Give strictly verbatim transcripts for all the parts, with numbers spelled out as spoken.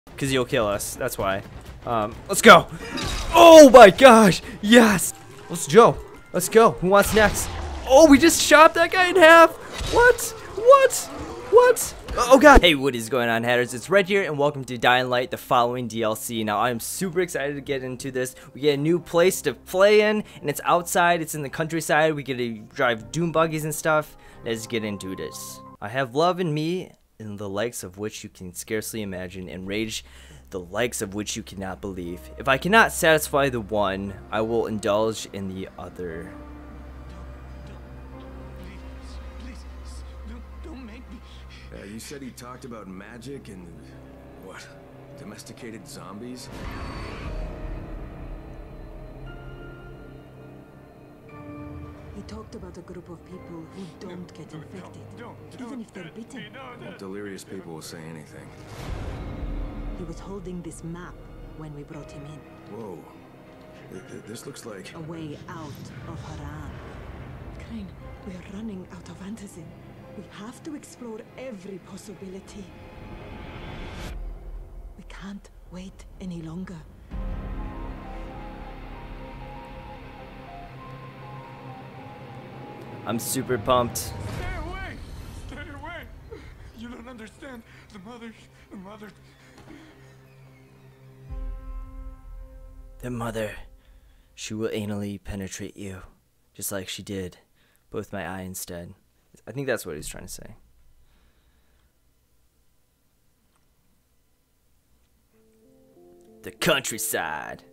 Because you'll kill us. That's why. Um, let's go. Oh my gosh. Yes. Let's Joe. Let's go. Who wants next? Oh, we just chopped that guy in half. What? What? What? Oh god. Hey, what is going on, hatters? It's Red here, and welcome to Dying Light, the following D L C. Now, I am super excited to get into this. We get a new place to play in, and it's outside. It's in the countryside. We get to drive doom buggies and stuff. Let's get into this. I have love in me, in the likes of which you can scarcely imagine, and rage, the likes of which you cannot believe. If I cannot satisfy the one, I will indulge in the other. Uh, you said he talked about magic and, what, domesticated zombies? He talked about a group of people who don't get infected, even if they're bitten. Well, delirious people will say anything. He was holding this map when we brought him in. Whoa. Th th this looks like... A way out of Haran. Crane, we're running out of antizin. We have to explore every possibility. We can't wait any longer. I'm super pumped. Stay away! Stay away! You don't understand. The mother, the mother. The mother, she will anally penetrate you, just like she did, but with my eye instead. I think that's what he's trying to say. The countryside.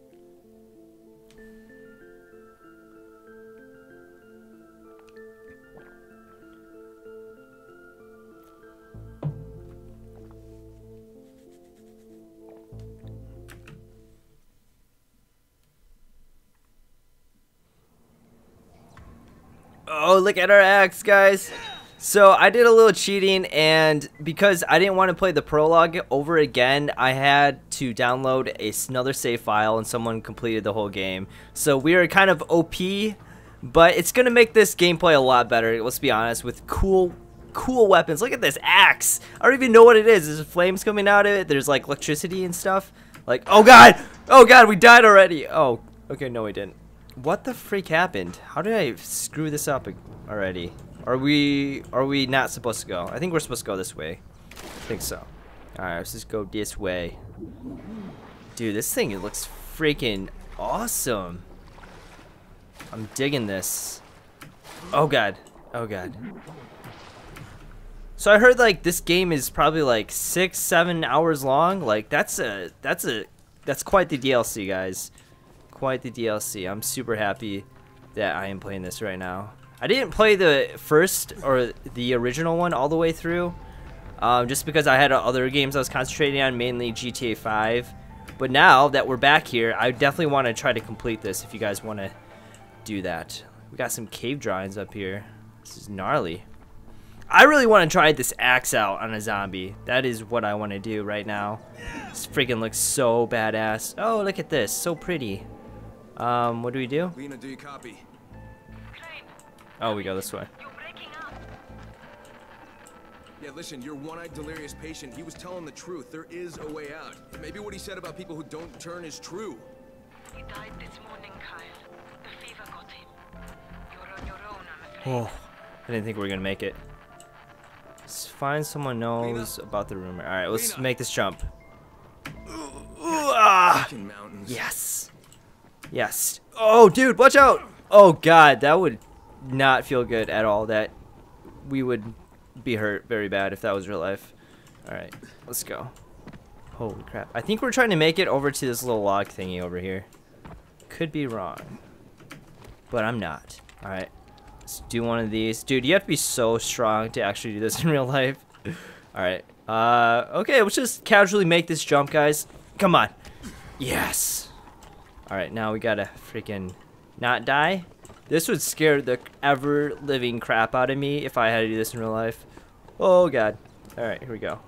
Oh, look at our axe, guys. So I did a little cheating, and because I didn't want to play the prologue over again, I had to download a, another save file, and someone completed the whole game. So we are kind of O P, but it's going to make this gameplay a lot better, let's be honest, with cool cool weapons. Look at this axe. I don't even know what it is. There's flames coming out of it. There's like electricity and stuff. Like, oh god! Oh god, we died already! Oh, okay, no we didn't. What the freak happened? How did I screw this up already? Are we are we not supposed to go? I think we're supposed to go this way. I think so. Alright, let's just go this way. Dude, this thing, it looks freaking awesome. I'm digging this. Oh god. Oh god. So I heard like this game is probably like six, seven hours long. Like that's a that's a that's quite the D L C, guys. Quite the D L C. I'm super happy that I am playing this right now. I didn't play the first or the original one all the way through, um, just because I had other games I was concentrating on, mainly G T A five. But now that we're back here, I definitely want to try to complete this if you guys want to do that. We got some cave drawings up here. This is gnarly. I really want to try this axe out on a zombie. That is what I want to do right now. This freaking looks so badass. Oh, look at this. So pretty. Um, what do we do? Lena, do you copy? Oh, we go this way. You're breaking up. Yeah, listen, your one-eyed delirious patient, he was telling the truth. There is a way out. Maybe what he said about people who don't turn is true. He died this morning, Kyle. The fever got him. You're on your own, I'm afraid. Oh, I didn't think we were gonna make it. Let's find someone knows about the rumor. All right, let's make this jump. Ooh, ooh, ah. Mountains. Yes. Yes. Oh, dude, watch out. Oh, God, that would not feel good at all. That we would be hurt very bad if that was real life. All right, let's go. Holy crap. I think we're trying to make it over to this little log thingy over here. Could be wrong, but I'm not. All right, let's do one of these. Dude, you have to be so strong to actually do this in real life. All right. Uh, okay, let's just casually make this jump, guys. Come on. Yes. Alright, now we gotta freaking not die. This would scare the ever-living crap out of me if I had to do this in real life. Oh, God. Alright, here we go.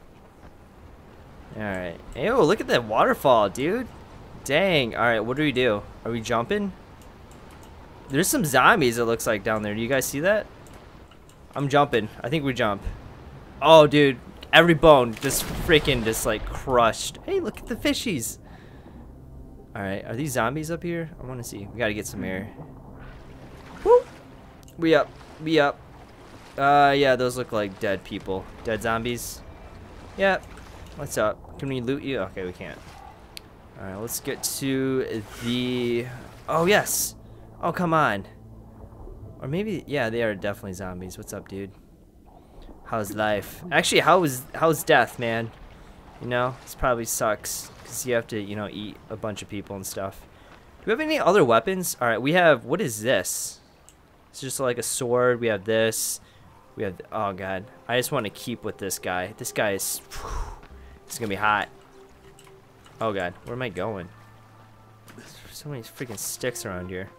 Alright. Ew, look at that waterfall, dude. Dang. Alright, what do we do? Are we jumping? There's some zombies, it looks like, down there. Do you guys see that? I'm jumping. I think we jump. Oh, dude. every bone just freaking just like crushed. Hey, look at the fishies. All right, are these zombies up here? I want to see. We got to get some air. Woo! We up. We up. Uh, yeah, those look like dead people. Dead zombies. Yep. What's up? Can we loot you? Okay, we can't. All right, let's get to the... Oh, yes. Oh, come on. Or maybe... Yeah, they are definitely zombies. What's up, dude? How's life? Actually, how is how's death, man? You know, this probably sucks. Because you have to, you know, eat a bunch of people and stuff. Do we have any other weapons? All right, we have... What is this? It's just like a sword. We have this. We have... Oh, God. I just want to keep with this guy. This guy is... Whew, it's going to be hot. Oh, God. Where am I going? There's so many freaking sticks around here.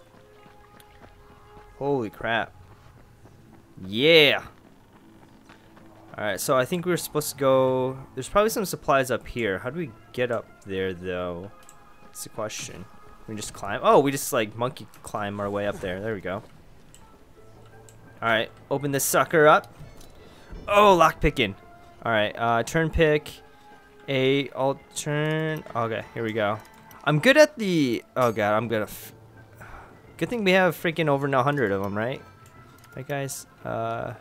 Holy crap. Yeah. Alright, so I think we were supposed to go... There's probably some supplies up here. How do we get up there, though? That's the question. We just climb... Oh, we just, like, monkey climb our way up there. There we go. Alright, open this sucker up. Oh, lockpicking. Alright, uh, turn pick. A alt turn. Okay, here we go. I'm good at the... Oh, God, I'm gonna... F good thing we have freaking over a hundred of them, right? Right, guys? Uh...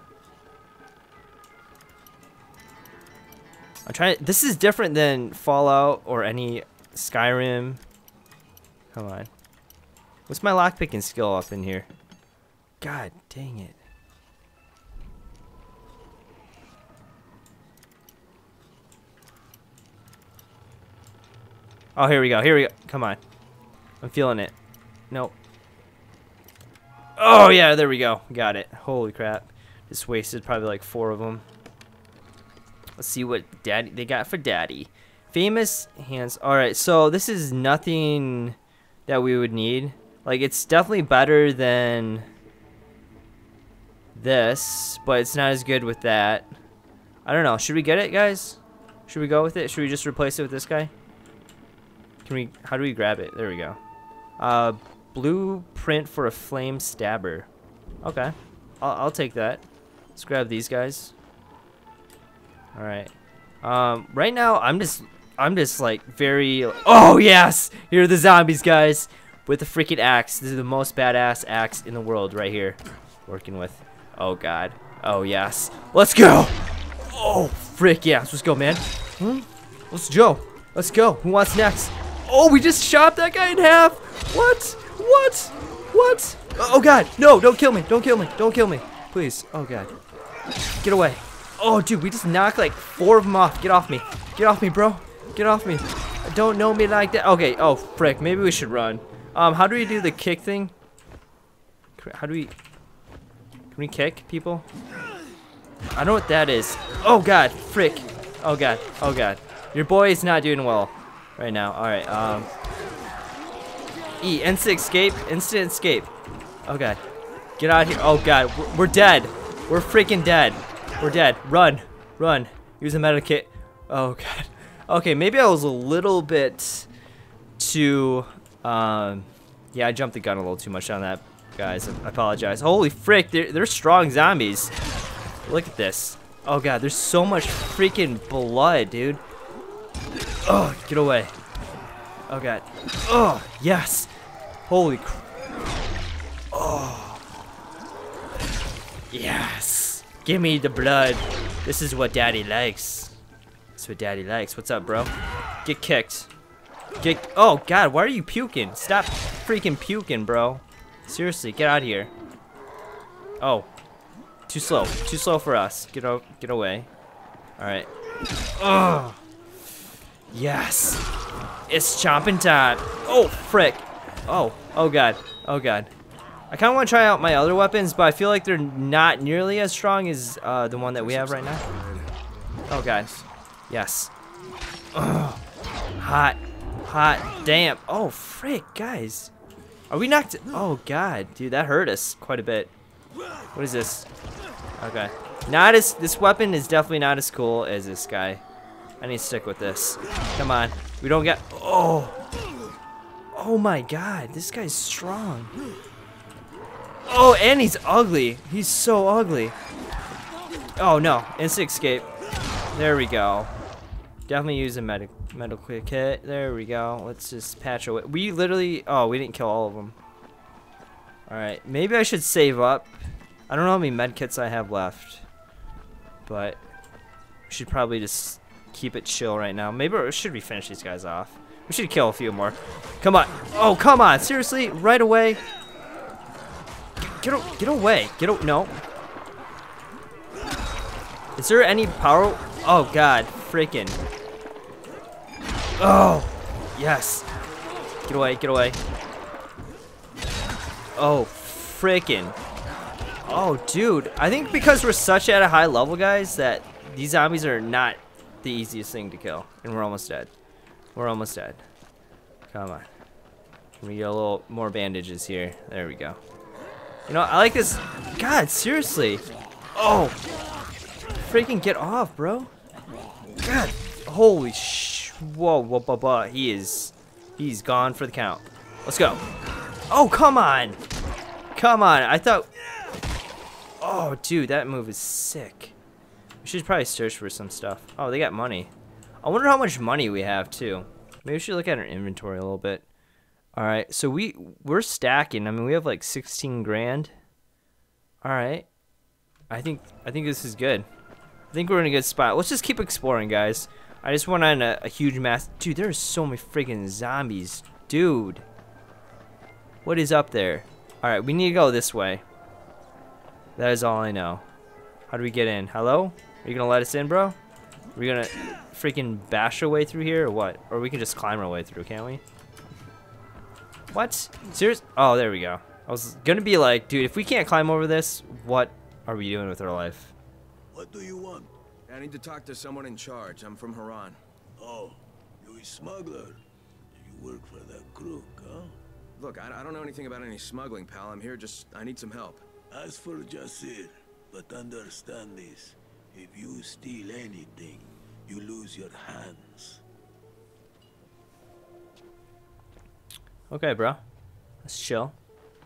I'm trying. This is different than Fallout or any Skyrim. Come on. What's my lockpicking skill up in here? God dang it. Oh, here we go. Here we go. Come on. I'm feeling it. Nope. Oh, yeah. There we go. Got it. Holy crap. Just wasted probably like four of them. Let's see what daddy they got for daddy. Famous hands. All right, so this is nothing that we would need. Like, it's definitely better than this, but it's not as good with that. I don't know. Should we get it, guys? Should we go with it? Should we just replace it with this guy? Can we? How do we grab it? There we go. Uh, blueprint for a flame stabber. Okay, I'll, I'll take that. Let's grab these guys. All right. Um, right now, I'm just, I'm just like very. Oh yes, here are the zombies, guys, with the freaking axe. This is the most badass axe in the world, right here. Working with. Oh God. Oh yes. Let's go. Oh frick yes. Let's go, man. Hmm? Let's go. Let's go. Who wants next? Oh, we just chopped that guy in half. What? What? What? Oh God. No! Don't kill me. Don't kill me. Don't kill me. Please. Oh God. Get away. Oh, dude, we just knocked like four of them off. Get off me. Get off me, bro. Get off me. Don't know me like that. Okay. Oh, frick. Maybe we should run. Um, how do we do the kick thing? How do we... Can we kick people? I don't know what that is. Oh, God. Frick. Oh, God. Oh, God. Your boy is not doing well right now. All right. Um, E. Instant escape. Instant escape. Oh, God. Get out of here. Oh, God. We're, we're dead. We're freaking dead. We're dead. Run. Run. Use a medikit. Oh, God. Okay, maybe I was a little bit too... Um, yeah, I jumped the gun a little too much on that, guys. I apologize. Holy frick, they're, they're strong zombies. Look at this. Oh, God, there's so much freaking blood, dude. Oh, get away. Oh, God. Oh, yes. Holy cr... Oh. Yes. Give me the blood. This is what daddy likes. That's what daddy likes. What's up, bro? Get kicked. Get... Oh, God, why are you puking? Stop freaking puking, bro. Seriously, get out of here. Oh. Too slow. Too slow for us. Get, o get away. All right. Oh. Yes. It's chomping time. Oh, frick. Oh. Oh, God. Oh, God. I kind of want to try out my other weapons, but I feel like they're not nearly as strong as uh, the one that we have right now. Oh, God. Yes. Oh, hot. Hot. Damn. Oh, frick, guys. Are we knocked? Oh, God. Dude, that hurt us quite a bit. What is this? Okay. Not as... This weapon is definitely not as cool as this guy. I need to stick with this. Come on. We don't get... Oh. Oh, my God. This guy's strong. Oh, and he's ugly. He's so ugly. Oh, no. Instant escape. There we go. Definitely use a medic medical kit. There we go. Let's just patch away. We literally... Oh, we didn't kill all of them. Alright. Maybe I should save up. I don't know how many med kits I have left. But... we should probably just keep it chill right now. Maybe... Or should we finish these guys off? We should kill a few more. Come on. Oh, come on. Seriously? Right away? Get, get away. Get away. No. Is there any power? Oh, God. Freaking. Oh. Yes. Get away. Get away. Oh, freaking. Oh, dude. I think because we're such at a high level, guys, that these zombies are not the easiest thing to kill. And we're almost dead. We're almost dead. Come on. Let me get a little more bandages here. There we go. You know, I like this. God, seriously. Oh. Freaking get off, bro. God. Holy sh. Whoa, whoa, whoa, whoa. He is. He's gone for the count. Let's go. Oh, come on. Come on. I thought. Oh, dude, that move is sick. We should probably search for some stuff. Oh, they got money. I wonder how much money we have, too. Maybe we should look at our inventory a little bit. All right, so we we're stacking. I mean, we have like sixteen grand. All right, I think I think this is good. I think we're in a good spot. Let's just keep exploring, guys. I just went on a, a huge mass. Dude, there's so many freaking zombies, dude. What is up there? All right, we need to go this way. That is all I know. How do we get in? Hello? Are you gonna let us in, bro? Are we gonna freaking bash our way through here or what? Or we can just climb our way through, can't we? What? Serious? Oh, there we go. I was gonna be like, dude, if we can't climb over this, what are we doing with our life? What do you want? I need to talk to someone in charge. I'm from Haran. Oh, you a smuggler? You work for that crook, huh? Look, I, I don't know anything about any smuggling, pal. I'm here just... I need some help. As for Jasir, but understand this. If you steal anything, you lose your hands. Okay, bro. Let's chill.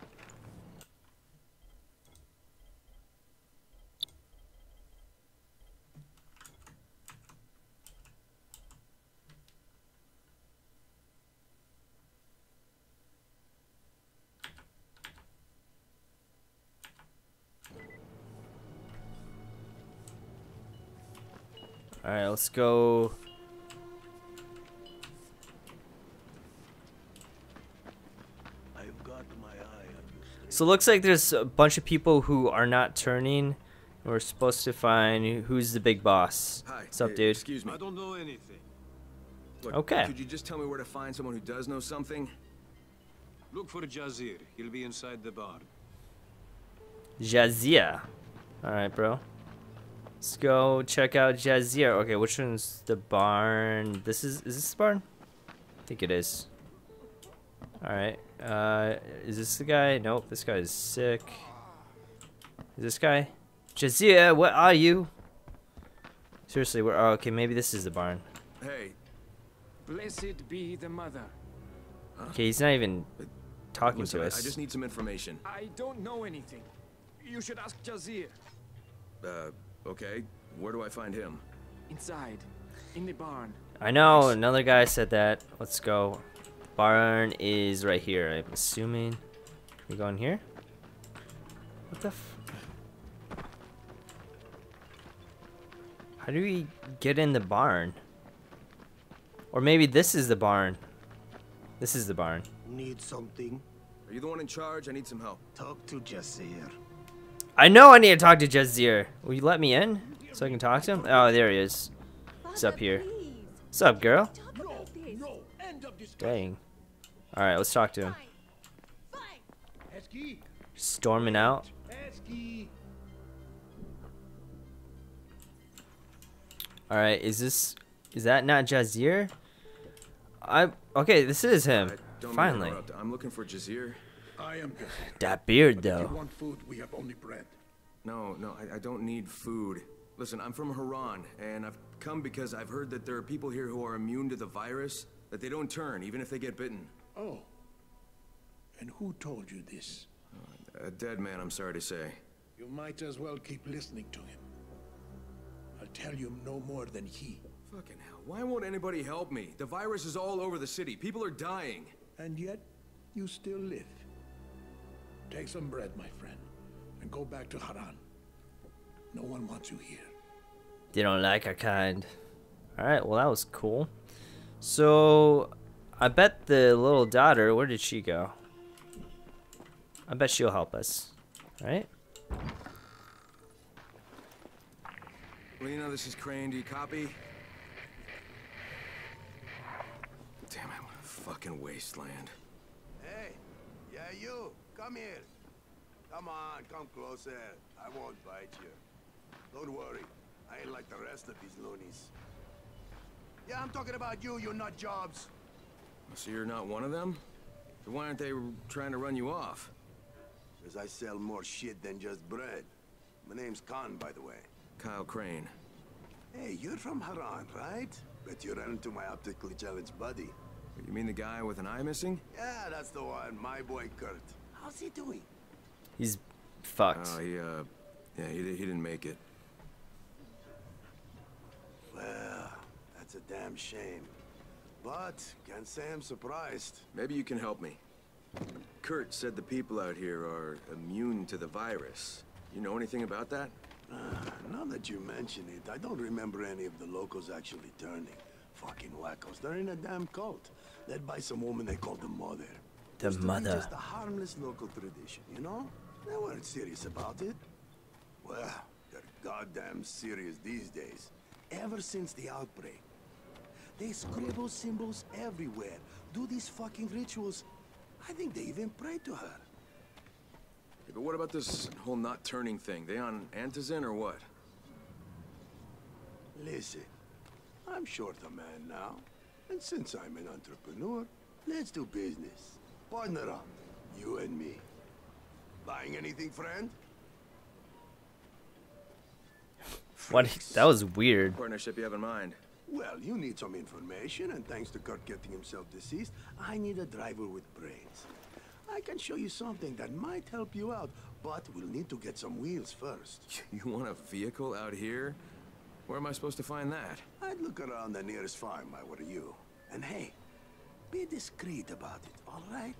All right, let's go. I've got my eye on you. So it looks like there's a bunch of people who are not turning. We're supposed to find who's the big boss. Hi. What's up, eh, dude? Excuse me. I don't know anything. Look, Okay. Could you just tell me where to find someone who does know something? Look for Jazir. He'll be inside the barn. Jazir. All right, bro. Let's go check out Jazir. Okay, which one's the barn? This is is this the barn? I think it is. All right. Uh, is this the guy? Nope. This guy is sick. Is this guy? Jazir, what are you? Seriously, where? Oh, okay, maybe this is the barn. Hey. Blessed be the mother. Okay, he's not even talking Listen, to I- us. I just need some information. I don't know anything. You should ask Jazir. Uh, okay. Where do I find him? Inside, in the barn. I know, another guy said that. Let's go. Barn is right here, I'm assuming. We go in here? What the f- How do we get in the barn? Or maybe this is the barn. This is the barn. Need something? Are you the one in charge? I need some help. Talk to Jasir. I know I need to talk to Jazir. Will you let me in so I can talk to him? Oh, there he is. He's up here. What's up, girl? Dang. Alright, let's talk to him. Storming out. Alright, is this... Is that not Jazir? I... Okay, this is him. I don't mean to Finally. interrupt. I'm looking for Jazir. I am Jasir. That beard, But if you though. want food, we have only bread. No, no, I, I don't need food. Listen, I'm from Haran, and I've come because I've heard that there are people here who are immune to the virus, that they don't turn, even if they get bitten. Oh. And who told you this? A dead man, I'm sorry to say. You might as well keep listening to him. I'll tell you no more than he. Fucking hell, why won't anybody help me? The virus is all over the city. People are dying. And yet, you still live. Take some bread, my friend, and go back to Haran. No one wants you here. They don't like our kind. Alright, well that was cool. So, I bet the little daughter, where did she go? I bet she'll help us. Right? Lena, this is Crane. Do you copy? Damn it, what a fucking wasteland. Hey, yeah, you. Come here. Come on, come closer. I won't bite you. Don't worry. I ain't like the rest of these loonies. Yeah, I'm talking about you, you nut jobs. So you're not one of them? Then why aren't they trying to run you off? Because I sell more shit than just bread. My name's Khan, by the way. Kyle Crane. Hey, you're from Haran, right? Bet you ran into my optically challenged buddy. You mean the guy with an eye missing? Yeah, that's the one. My boy Kurt. How's he doing? He's fucked. Oh, he, uh, yeah, he, he didn't make it. Well, that's a damn shame. But, can't say I'm surprised. Maybe you can help me. Kurt said the people out here are immune to the virus. You know anything about that? Uh, now that you mention it, I don't remember any of the locals actually turning. Fucking wackos. They're in a damn cult, led by some woman they call the Mother. The Used to be Mother. just a harmless local tradition, you know? They weren't serious about it. Well, they're goddamn serious these days. Ever since the outbreak. They scribble symbols everywhere, do these fucking rituals. I think they even pray to her. Yeah, but what about this whole not turning thing? They on Antizin or what? Listen, I'm short a man now. And since I'm an entrepreneur, let's do business. Partner up, you and me. Buying anything, friend? What? That was weird. Partnership you have in mind? Well, you need some information, and thanks to Kurt getting himself deceased, I need a driver with brains. I can show you something that might help you out, but we'll need to get some wheels first. You want a vehicle out here? Where am I supposed to find that? I'd look around the nearest farm, I were you. And hey, be discreet about it, all right?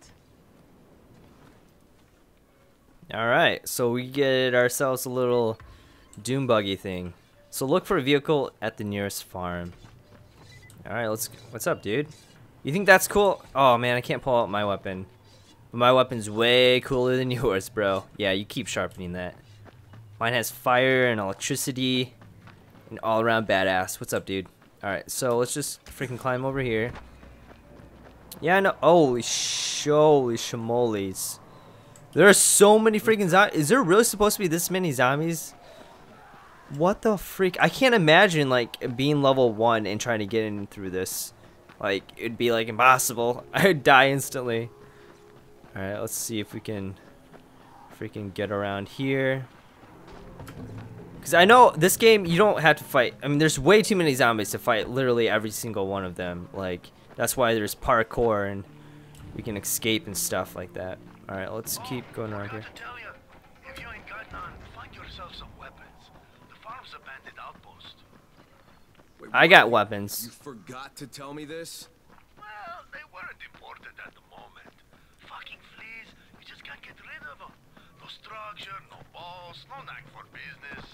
Alright, so we get ourselves a little doom buggy thing. So look for a vehicle at the nearest farm. Alright, let's... What's up, dude? You think that's cool? Oh, man, I can't pull out my weapon. But my weapon's way cooler than yours, bro. Yeah, you keep sharpening that. Mine has fire and electricity. And all-around badass. What's up, dude? Alright, so let's just freaking climb over here. Yeah, no... Holy sh... Holy shamoles. There are so many freaking zombies. Is there really supposed to be this many zombies? What the freak? I can't imagine, like, being level one and trying to get in through this. Like, it'd be, like, impossible. I'd die instantly. Alright, let's see if we can freaking get around here. Because I know this game, you don't have to fight. I mean, there's way too many zombies to fight literally every single one of them. Like, that's why there's parkour and we can escape and stuff like that. Alright, let's keep going around here. If you ain't got none, find yourself some weapons. The farm's a bandit outpost. Wait, I what? got weapons. You forgot to tell me this? Well, they weren't important at the moment. Fucking fleas, you just can't get rid of them. No structure, no balls, no knack for business.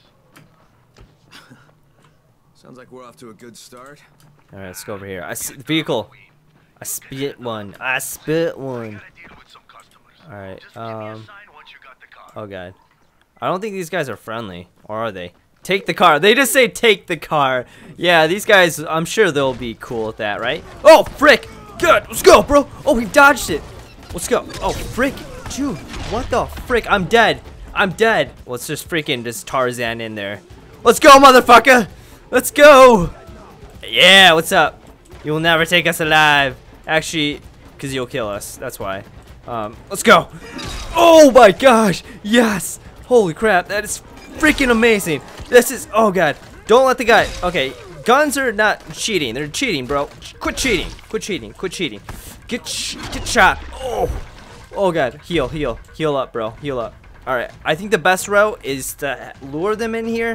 Sounds like we're off to a good start. Alright, let's go over here. I s vehicle. I spit one. I spit one. Alright, um... oh god. I don't think these guys are friendly. Or are they? Take the car. They just say take the car. Yeah, these guys, I'm sure they'll be cool with that, right? Oh, frick! Good! Let's go, bro! Oh, he dodged it! Let's go. Oh, frick! Dude, what the frick? I'm dead. I'm dead. Let's just freaking just Tarzan in there. Let's go, motherfucker! Let's go! Yeah, what's up? You will never take us alive. Actually, because you'll kill us. That's why. Um, let's go. Oh my gosh. Yes. Holy crap. That is freaking amazing. This is, oh god. Don't let the guy, okay. Guns are not cheating. They're cheating, bro. Quit cheating. Quit cheating. Quit cheating. Get, sh get shot. Oh. Oh god. Heal, heal. Heal up, bro. Heal up. Alright. I think the best route is to lure them in here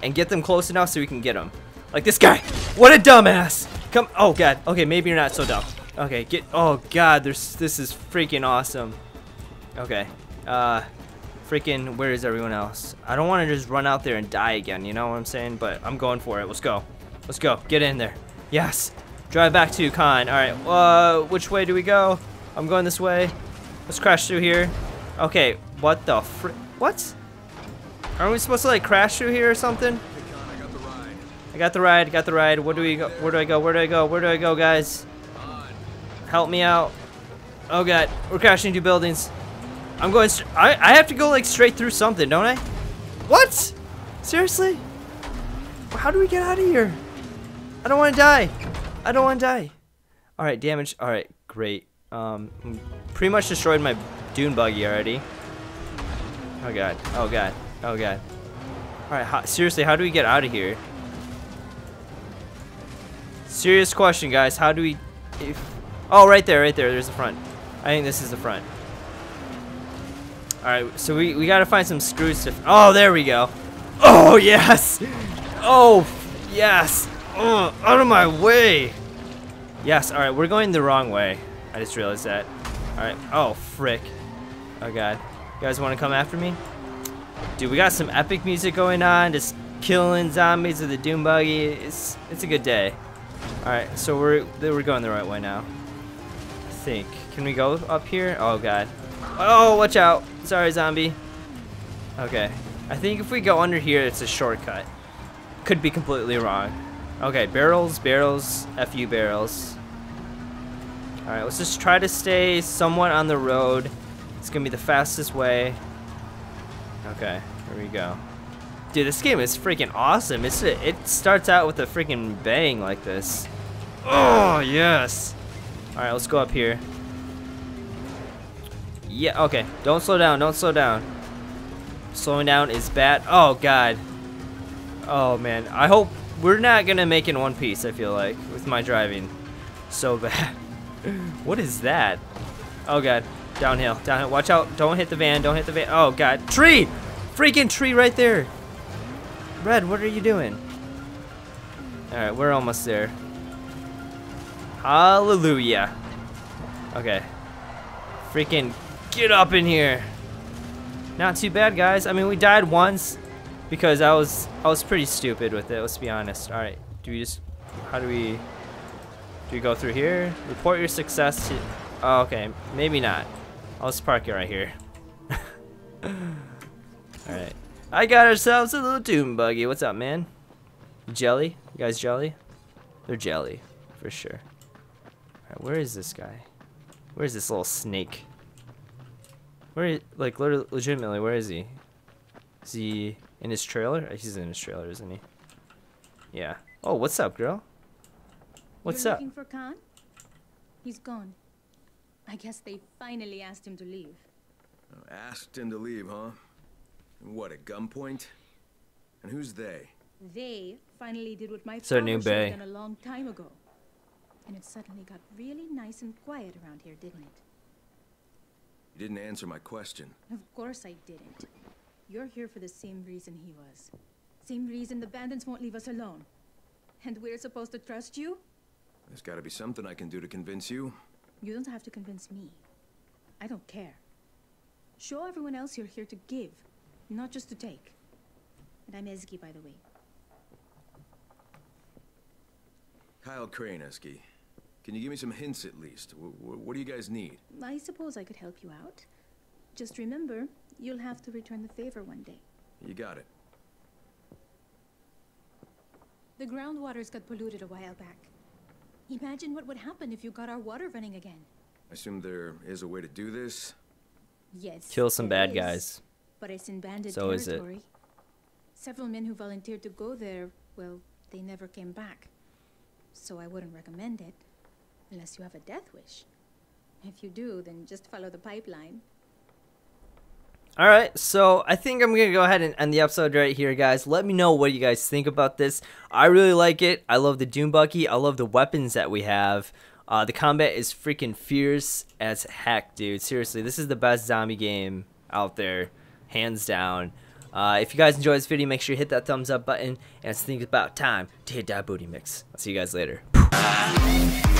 and get them close enough so we can get them. Like this guy. What a dumbass. Come. Oh god. Okay, maybe you're not so dumb. Okay, get. Oh god, there's. This is freaking awesome. Okay. Uh, freaking. Where is everyone else? I don't want to just run out there and die again. You know what I'm saying? But I'm going for it. Let's go. Let's go. Get in there. Yes. Drive back to Khan. All right. Uh, which way do we go? I'm going this way. Let's crash through here. Okay. What the fr? What? Aren't we supposed to like crash through here or something? I got the ride, got the ride. Where do we go? Where do I go? Where do I go? Where do I go, guys? Help me out. Oh god, we're crashing into buildings. I'm going. I I have to go like straight through something, don't I? What? Seriously? How do we get out of here? I don't want to die. I don't want to die. All right, damage. All right, great. Um, pretty much destroyed my dune buggy already. Oh god. Oh god. Oh god. All right. How, seriously, how do we get out of here? Serious question, guys. How do we... If, oh, right there, right there. There's the front. I think this is the front. Alright, so we, we gotta find some screws to... Oh, there we go. Oh, yes! Oh, yes! Oh, out of my way! Yes, alright, we're going the wrong way. I just realized that. Alright, oh, frick. Oh, God. You guys want to come after me? Dude, we got some epic music going on. Just killing zombies with the Doom Buggy. It's, it's a good day. Alright, so we're we're going the right way now. I think. Can we go up here? Oh god. Oh, watch out. Sorry, zombie. Okay. I think if we go under here, it's a shortcut. Could be completely wrong. Okay, barrels, barrels, F U barrels. Alright, let's just try to stay somewhat on the road. It's gonna be the fastest way. Okay, here we go. Dude, this game is freaking awesome. It's a, it starts out with a freaking bang like this. Oh, yes. All right, let's go up here. Yeah, okay. Don't slow down. Don't slow down. Slowing down is bad. Oh, God. Oh, man. I hope we're not going to make it in one piece, I feel like, with my driving. So bad. What is that? Oh, God. Downhill. Downhill. Watch out. Don't hit the van. Don't hit the van. Oh, God. Tree! Freaking tree right there. Red, what are you doing? Alright, we're almost there. Hallelujah. Okay. Freaking get up in here. Not too bad, guys. I mean, we died once because I was I was pretty stupid with it, let's be honest. Alright, do we just how do we do we go through here? Report your success to oh, okay, maybe not. I'll just park it right here. Alright. I got ourselves a little Doom Buggy. What's up, man? Jelly? You guys jelly? They're jelly, for sure. Alright, where is this guy? Where is this little snake? Where is, like, legitimately, where is he? Is he in his trailer? He's in his trailer, isn't he? Yeah. Oh, what's up, girl? What's You're up? looking for Khan? He's gone. I guess they finally asked him to leave. Asked him to leave, huh? What, at gunpoint? And who's they? They finally did what my So father New should Bay. have done a long time ago. And it suddenly got really nice and quiet around here, didn't it? You didn't answer my question. Of course I didn't. You're here for the same reason he was. Same reason the bandits won't leave us alone. And we're supposed to trust you? There's gotta be something I can do to convince you. You don't have to convince me. I don't care. Show everyone else you're here to give, not just to take. And I'm Ezgi, by the way. Kyle Crane, Eski. Can you give me some hints at least? W w what do you guys need? I suppose I could help you out. Just remember, you'll have to return the favor one day. You got it. The groundwaters got polluted a while back. Imagine what would happen if you got our water running again. I assume there is a way to do this? Yes. Kill some there bad is, guys. But it's in bandit So is it. territory. Several men who volunteered to go there, well, they never came back. So I wouldn't recommend it, unless you have a death wish. If you do, then just follow the pipeline. Alright, so I think I'm going to go ahead and end the episode right here, guys. Let me know what you guys think about this. I really like it. I love the Doom Buggy. I love the weapons that we have. Uh, the combat is freaking fierce as heck, dude. Seriously, this is the best zombie game out there, hands down. Uh, if you guys enjoyed this video, make sure you hit that thumbs up button, and it's think about time to hit that booty mix. I'll see you guys later.